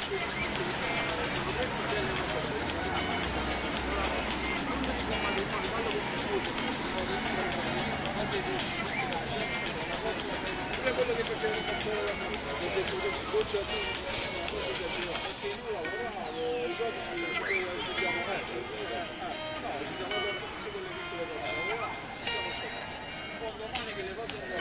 quello che faceva il cattore da me, ho detto che goccia di perché io lavoravo, i soldi ci siamo messi, no, ci siamo dato tutte quelle piccole cose, lavoravo, un po' domani che le cose